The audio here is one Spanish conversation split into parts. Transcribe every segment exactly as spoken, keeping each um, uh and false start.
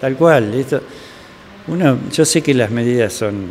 Tal cual. Esto, uno, yo sé que las medidas son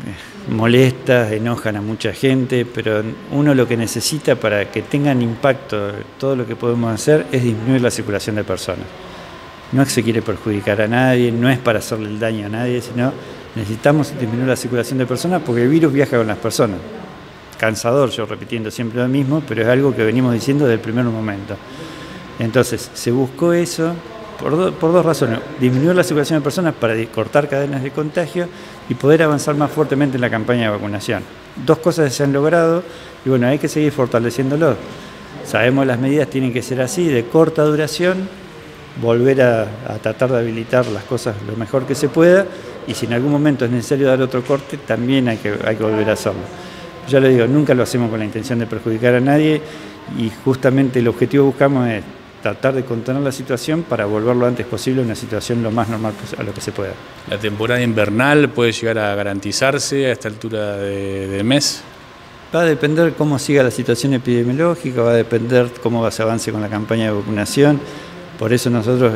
molestas, enojan a mucha gente, pero uno lo que necesita para que tengan impacto todo lo que podemos hacer es disminuir la circulación de personas. No es que se quiere perjudicar a nadie, no es para hacerle el daño a nadie, sino necesitamos disminuir la circulación de personas porque el virus viaja con las personas. Cansador, yo repitiendo siempre lo mismo, pero es algo que venimos diciendo desde el primer momento. Entonces, se buscó eso por, do, por dos razones. Disminuir la circulación de personas para cortar cadenas de contagio y poder avanzar más fuertemente en la campaña de vacunación. Dos cosas se han logrado y bueno, hay que seguir fortaleciéndolo. Sabemos las medidas tienen que ser así, de corta duración, volver a, a tratar de habilitar las cosas lo mejor que se pueda y si en algún momento es necesario dar otro corte, también hay que, hay que volver a hacerlo. Ya lo digo, nunca lo hacemos con la intención de perjudicar a nadie y justamente el objetivo que buscamos es tratar de contener la situación para volver lo antes posible a una situación lo más normal a lo que se pueda. ¿La temporada invernal puede llegar a garantizarse a esta altura de, de mes? Va a depender cómo siga la situación epidemiológica, va a depender cómo se avance con la campaña de vacunación. Por eso nosotros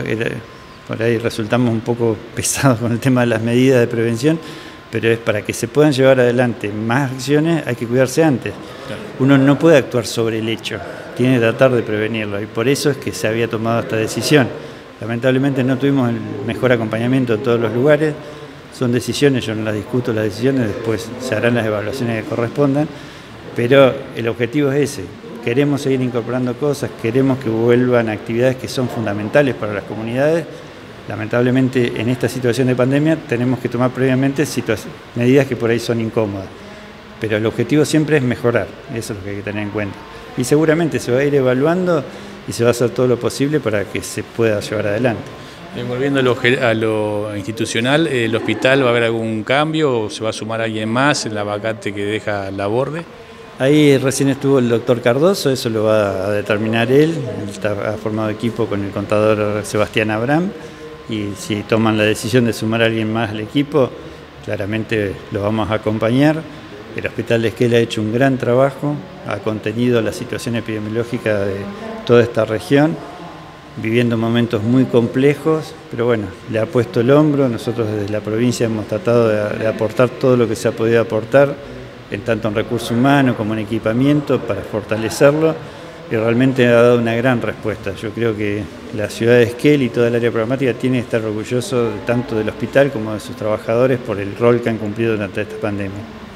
por ahí resultamos un poco pesados con el tema de las medidas de prevención, pero es para que se puedan llevar adelante más acciones hay que cuidarse antes. Claro. Uno no puede actuar sobre el hecho, tiene que tratar de prevenirlo y por eso es que se había tomado esta decisión. Lamentablemente no tuvimos el mejor acompañamiento en todos los lugares, son decisiones, yo no las discuto las decisiones, después se harán las evaluaciones que correspondan, pero el objetivo es ese. Queremos seguir incorporando cosas, queremos que vuelvan actividades que son fundamentales para las comunidades. Lamentablemente en esta situación de pandemia tenemos que tomar previamente medidas que por ahí son incómodas, pero el objetivo siempre es mejorar, eso es lo que hay que tener en cuenta. Y seguramente se va a ir evaluando y se va a hacer todo lo posible para que se pueda llevar adelante. Eh, volviendo a lo, a lo institucional, ¿el hospital va a haber algún cambio o se va a sumar alguien más en la vacante que deja Laborde? Ahí recién estuvo el doctor Cardoso, eso lo va a determinar él, él está, ha formado equipo con el contador Sebastián Abraham y si toman la decisión de sumar a alguien más al equipo, claramente lo vamos a acompañar. El Hospital de Esquel ha hecho un gran trabajo, ha contenido la situación epidemiológica de toda esta región, viviendo momentos muy complejos, pero bueno, le ha puesto el hombro, nosotros desde la provincia hemos tratado de, de aportar todo lo que se ha podido aportar, en tanto en recursos humanos como en equipamiento, para fortalecerlo, y realmente ha dado una gran respuesta. Yo creo que la ciudad de Esquel y toda el área programática tiene que estar orgulloso tanto del hospital como de sus trabajadores por el rol que han cumplido durante esta pandemia.